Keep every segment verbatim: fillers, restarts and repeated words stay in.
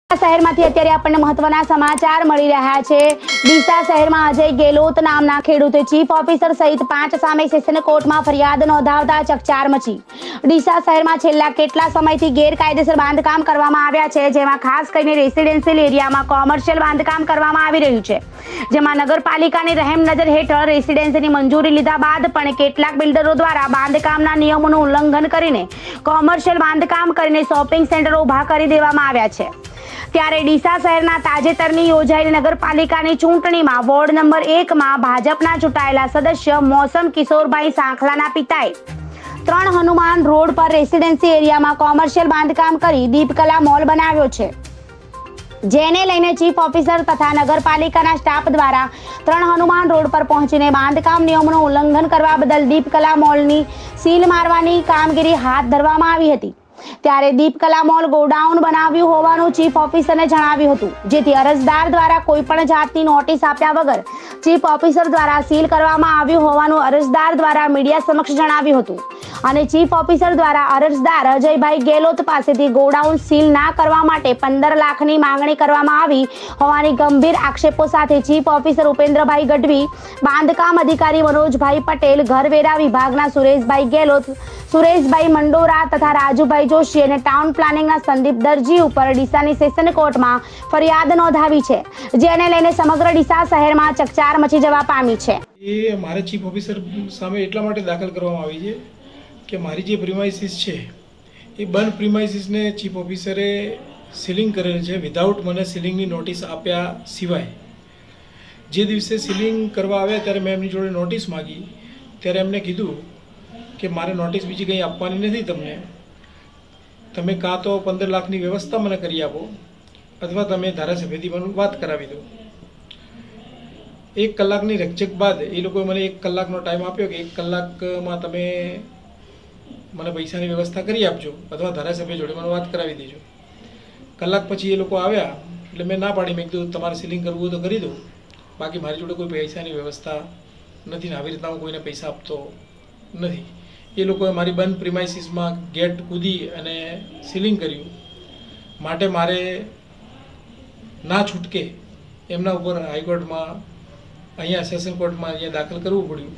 શહેરમાંથી અત્યારે આપણને મહત્વના સમાચાર મળી રહ્યા છે। ડીસા શહેરમાં અજય ગેલોત નામના ખેડૂતે ચીફ ઓફિસર સહિત પાંચ સામે સેશન કોર્ટમાં ફરિયાદ નોંધાવતા ચકચાર મચી। ડીસા શહેરમાં છેલ્લા કેટલા સમયથી ગેરકાયદેસર બાંધકામ કરવામાં આવ્યા છે, જેમાં ખાસ કરીને રેસિડેન્શિયલ એરિયામાં કોમર્શિયલ બાંધકામ કરવામાં આવી રહ્યું છે, જેમાં નગરપાલિકાની રહેમ નજર હેઠળ રેસિડેન્સીની મંજૂરી લીધા બાદ પણ કેટલાક બિલ્ડરો દ્વારા બાંધકામના નિયમોનું ઉલ્લંઘન કરીને કોમર્શિયલ બાંધકામ કરીને શોપિંગ સેન્ટરો ઊભા કરી દેવામાં આવ્યા છે। ત્યારે ડીસા શહેરના તાજેતરની યોજાયેલી નગરપાલિકાની ચૂંટણીમાં વોર્ડ નંબર એક માં ભાજપના ચૂંટાયેલા સદસ્ય મોસમ કિશોરભાઈ સાંખલાના પિતાએ ત્રણ હનુમાન રોડ પર રેસિડેન્સી એરિયામાં કોમર્શિયલ બાંધકામ કરી દીપકલા મોલ બનાવ્યો છે, જેને લઈને ચીફ ઓફિસર તથા નગરપાલિકાના સ્ટાફ દ્વારા ત્રણ હનુમાન રોડ પર પહોંચીને બાંધકામ નિયમોનું ઉલ્લંઘન કરવા બદલ દીપકલા મોલની સીલ મારવાની કામગીરી હાથ ધરવામાં આવી હતી। ત્યારે દીપકલા મોલ ગોડાઉન બનાવ્યું હોવાનું ચીફ ઓફિસરને જણાવ્યું હતું, જેથી અરજદાર દ્વારા કોઈ પણ જાતની નોટિસ આપ્યા વગર ચીફ ઓફિસર દ્વારા સીલ કરવામાં આવ્યું હોવાનું અરજદાર દ્વારા મીડિયા સમક્ષ જણાવ્યું હતું અને ચીફ ઓફિસર દ્વારા અરજદાર અજયભાઈ ગેલોત પાસેથી ગોડાઉન સીલ ના કરવા માટે પંદર લાખની માંગણી કરવામાં આવી હોવાની ગંભીર આક્ષેપો સાથે ચીફ ઓફિસર ઉપેન્દ્રભાઈ ગઢવી, બાંધકામ અધિકારી મનોજભાઈ પટેલ, ઘરવેરા વિભાગના સુરેશભાઈ ગેલોત, સુરેશભાઈ મંડોરા તથા રાજુભાઈ જોશી અને ટાઉન પ્લાનિંગના સંદીપ દરજી ઉપર ડીસાની સેશન કોર્ટમાં ફરિયાદ નોંધાવી છે, જેને લઈને સમગ્ર ડીસા શહેરમાં ચકચાર મચી જવા પામી છે। એ મારે ચીફ ઓફિસર સામે એટલા માટે દાખલ કરવામાં આવી છે કે મારી જે પ્રિમાઇસીસ છે એ બંધ પ્રિમાઇસીસને ચીફ ઓફિસરે સીલિંગ કરેલ છે વિધાઉટ મને સીલિંગની નોટિસ આપ્યા સિવાય। જે દિવસે સીલિંગ કરવા આવ્યા ત્યારે મેં એમની જોડે નોટિસ માગી, ત્યારે એમને કીધું કે મારે નોટિસ બીજી કંઈ આપવાની નથી તમને, તમે કાં તો પંદર લાખની વ્યવસ્થા મને કરી આપો અથવા તમે ધારાસભ્યથી મને વાત કરાવી દો। એક કલાકની રકઝક બાદ એ લોકોએ મને એક કલાકનો ટાઈમ આપ્યો કે એક કલાકમાં તમે મને પૈસાની વ્યવસ્થા કરી આપજો અથવા ધારાસભ્ય જોડે મને વાત કરાવી દેજો। કલાક પછી એ લોકો આવ્યા એટલે મેં ના પાડી, મેં કીધું તમારે સીલિંગ કરવું હોય તો કરી દો, બાકી મારી જોડે કોઈ પૈસાની વ્યવસ્થા નથી ને આવી રીતના હું કોઈને પૈસા આપતો નથી। એ લોકોએ મારી બંધ પ્રિમાઇસીસમાં ગેટ કૂદી અને સીલિંગ કર્યું, માટે મારે ના છૂટકે એમના ઉપર હાઈકોર્ટમાં અહીંયા સેશન કોર્ટમાં અહીંયા દાખલ કરવું પડ્યું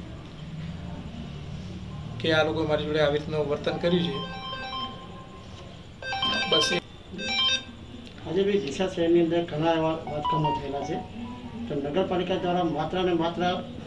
કે આ લોકોએ મારી જોડે આવી રીતનું વર્તન કર્યું છે। બસ આજે ભાઈ ડીસા શહેરની અંદર ઘણા એવા બાંધકામો થયેલા છે, તો નગરપાલિકા દ્વારા માત્ર ને માત્ર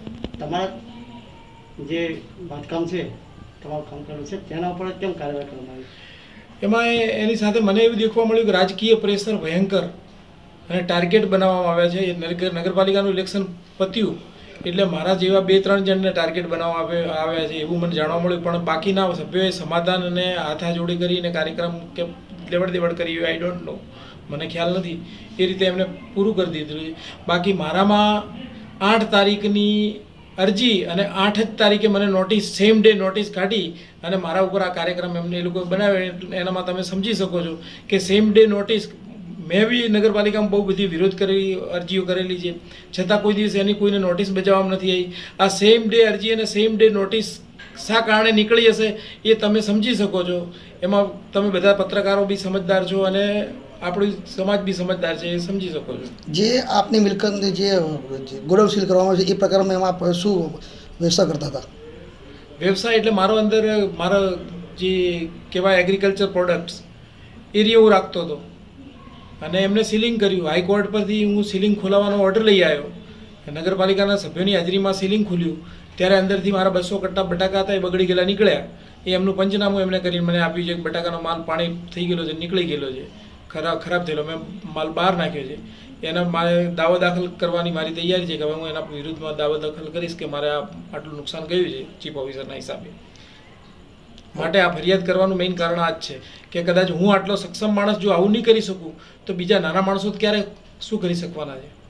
તમારા જે બાંધકામ છે તમારું કામ કરેલું છે તેના ઉપર કેમ કાર્યવાહી કરવામાં આવી? એમાં એની સાથે મને એવું દેખવા મળ્યું કે રાજકીય પ્રેશર ભયંકર અને ટાર્ગેટ બનાવવામાં આવ્યા છે। નગરપાલિકાનું ઇલેક્શન પત્યું એટલે મારા જેવા બે ત્રણ જણને ટાર્ગેટ બનાવવામાં આવ્યા છે એવું મને જાણવા મળ્યું, પણ બાકીના સભ્યોએ સમાધાન અને હાથાજોડી કરીને કાર્યક્રમ કે લેવડ દેવડ કરી આઈ ડોન્ટ નો, મને ખ્યાલ નથી, એ રીતે એમને પૂરું કરી દીધું। બાકી મારામાં આઠ તારીખની અરજી અને આઠ જ તારીખે મને નોટિસ સેમ ડે નોટિસ કાઢી અને મારા ઉપર આ કાર્યક્રમ એમને એ લોકોએ બનાવ્યો। એનામાં તમે સમજી શકો છો કે સેમ ડે નોટિસ મેં બી નગરપાલિકામાં બહુ બધી વિરોધ કરી અરજીઓ કરેલી છે, છતાં કોઈ દિવસ એની કોઈને નોટિસ બજાવવામાં નથી આવી। આ સેમ ડે અરજી અને સેમ ડે નોટિસ શા કારણે નીકળી હશે એ તમે સમજી શકો છો। એમાં તમે બધા પત્રકારો બી સમજદાર છો અને આપણો સમાજ બી સમજદાર છે, એ સમજી શકો છો। જે આપની મિલકત જે ગોડાઉન સીલ કરવામાં આવે છે એ પ્રકારમાં એમાં આપ શું વ્યવસાય કરતા હતા? વ્યવસાય એટલે મારો અંદર મારો જે કહેવાય એગ્રીકલ્ચર પ્રોડક્ટ્સ એરિયા હું રાખતો હતો અને એમને સીલિંગ કર્યું। હાઈકોર્ટ પરથી હું સીલિંગ ખોલાવવાનો ઓર્ડર લઈ આવ્યો, નગરપાલિકાના સભ્યોની હાજરીમાં સીલિંગ ખુલ્યું, ત્યારે અંદરથી મારા બસો કટ્ટા બટાકા હતા એ બગડી ગયેલા નીકળ્યા। એ એમનું પંચનામું એમને કરીને મને આપ્યું છે કે બટાકાનો માલ પાણી થઈ ગયેલો છે, નીકળી ગયેલો છે, ખરાબ ખરાબ થયેલો, મેં માલ બહાર નાખ્યો છે। એના મારે દાવો દાખલ કરવાની મારી તૈયારી છે કે હવે હું એના વિરુદ્ધમાં દાવો દાખલ કરીશ કે મારે આ આટલું નુકસાન ગયું છે ચીફ ઓફિસરના હિસાબે। માટે આ ફરિયાદ કરવાનું મેઇન કારણ આ જ છે કે કદાચ હું આટલો સક્ષમ માણસ જો આવું નહીં કરી શકું તો બીજા નાના માણસો ક્યારે શું કરી શકવાના છે।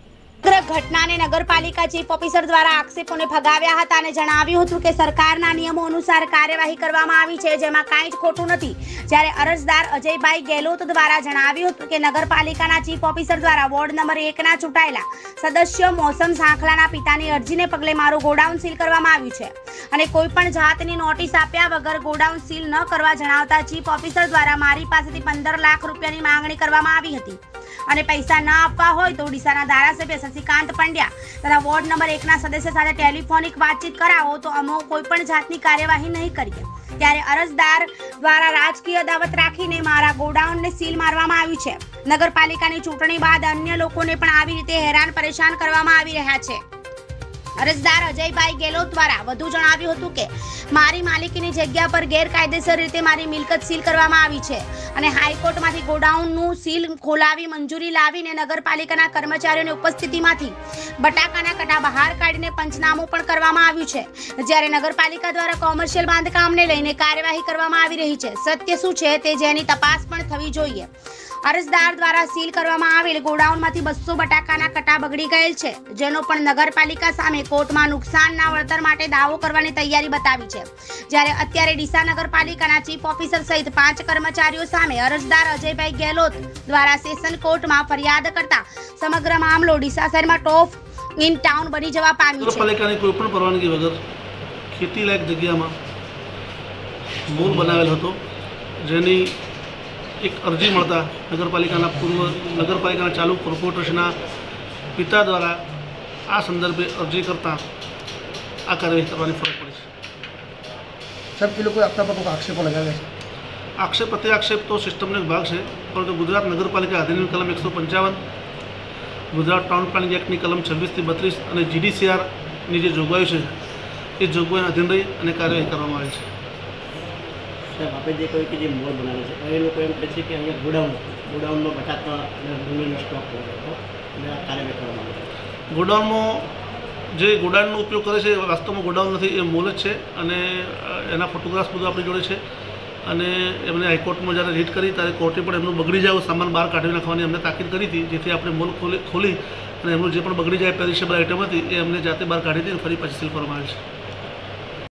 ઘટનાને નગરપાલિકા ચીફ ઓફિસર દ્વારા આક્ષેપોને ફગાવ્યા હતા અને જણાવ્યું હતું કે સરકારના નિયમો અનુસાર કાર્યવાહી કરવામાં આવી છે, જેમાં કાંઈ જ ખોટું નથી. જ્યારે અરજદાર અજયભાઈ ગેહલોત દ્વારા જણાવ્યું હતું કે નગરપાલિકાના ચીફ ઓફિસર દ્વારા વોર્ડ નંબર એકના ચૂંટાયેલા સદસ્ય મોસમ સાંખલાના પિતાની અરજીને પગલે મારું ગોડાઉન સીલ કરવામાં આવ્યું છે અને કોઈ પણ જાતની નોટિસ આપ્યા વગર ગોડાઉન સીલ ન કરવા જણાવતા ચીફ ઓફિસર દ્વારા મારી પાસેથી પંદર લાખ રૂપિયાની માંગણી કરવામાં આવી હતી અને પૈસા ન આપવા હોય તો ડીસાના ધારાસભ્ય શશિકાંત પંડ્યા તથા વોર્ડ નંબર એકના સદસ્ય સાથે ટેલિફોનિક વાતચીત કરાવો તો અમે કોઈ પણ જાતની કાર્યવાહી નહીં કરીએ. ત્યારે અરજદાર દ્વારા રાજકીય દાવત રાખીને મારા ગોડાઉનને સીલ મારવામાં આવ્યું છે. નગરપાલિકાની ચૂંટણી બાદ અન્ય લોકોને પણ આવી રીતે હેરાન પરેશાન કરવામાં આવી રહ્યા છે. અરજદાર અજયભાઈ ગેહલોત દ્વારા વધુ જણાવ્યું હતું કે મારી માલિકીની જગ્યા પર ગેરકાયદેસર રીતે મારી મિલકત સીલ કરવામાં આવી છે અને હાઈકોર્ટમાંથી ગોડાઉનનું સીલ ખોલાવી મંજૂરી લાવીને નગરપાલિકાના કર્મચારીઓની ઉપસ્થિતિમાંથી બટાકાના કટા બહાર કાઢીને પંચનામું પણ કરવામાં આવ્યું છે. જ્યારે નગરપાલિકા દ્વારા કોમર્શિયલ બાંધકામને લઈને કાર્યવાહી કરવામાં આવી રહી છે. સત્ય શું છે તે જેની તપાસ પણ થવી જોઈએ. અરજદાર દ્વારા સીલ કરવામાં આવેલ ગોડાઉનમાંથી બસો બટાકાના કટા બગડી ગયેલ છે, જેનો પણ નગરપાલિકા સામે કોર્ટમાં નુકસાનના વળતર માટે દાવો કરવાની તૈયારી બતાવી છે. જ્યારે અત્યારે ડીસા નગરપાલિકાના ચીફ ઓફિસર સહિત પાંચ કર્મચારીઓ સામે અરજદાર અજયભાઈ ગેહલોત દ્વારા સેશન કોર્ટમાં ફરિયાદ કરતા સમગ્ર મામલો ડીસા શહેરમાં ટોપ ઇન ટાઉન બની જવા પામ્યું છે. નગરપાલિકાની કોઈ પણ પરવાનગી વગર ખેતીલાયક જગ્યામાં મોલ બનાવેલ હતો, જેની એક અરજી મળતા નગરપાલિકાના પૂર્વ નગરપાલિકાના ચાલુ કોર્પોરેટર્સના પિતા દ્વારા આ સંદર્ભે અરજી કરતાં આ કાર્યવાહી કરવાની ફરજ પડી છે. સાહેબ, એ લોકોએ આપણા પર કોઈ આક્ષેપો લગાવ્યા છે? આક્ષેપ પ્રત્યે આક્ષેપ તો સિસ્ટમનો એક ભાગ છે, પરંતુ ગુજરાત નગરપાલિકા અધિનિયમ કલમ એકસો પંચાવન, ગુજરાત ટાઉન પ્લાનિંગ એક્ટની કલમ છવ્વીસથી બત્રીસ અને જીડીસીઆરની જે જોગવાઈઓ છે એ જોગવાઈના અધીન રહી અને કાર્યવાહી કરવામાં આવી છે. સાહેબ, આપણે જે કહ્યું કે જે મોલ બનાવે છે એ લોકો એમ કહે છે કે અહીંયા ગોડાઉન ગોડાઉનમાં બટાકા અને ડુંગળીનો સ્ટોક કર્યો હતો અને આ કાર્યવાહી કરવામાં આવી. ગોડાઉનમાં જે ગોડાઉનનો ઉપયોગ કરે છે એ વાસ્તવમાં ગોડાઉન નથી, એ મોલ જ છે અને એના ફોટોગ્રાફ્સ બધું આપણી જોડે છે. અને એમને હાઈકોર્ટમાં જ્યારે રીટ કરી ત્યારે કોર્ટે પણ એમનું બગડી જાય સામાન બહાર કાઢી નાખવાની અમને તાકીદ કરી હતી, જેથી આપણે મોલ ખોલી ખોલી અને એમનું જે પણ બગડી જાય પેરિશેબલ આઇટમ હતી એ અમને જાતે બહાર કાઢી હતી અને ફરી પાછી સીલ કરવામાં આવી છે.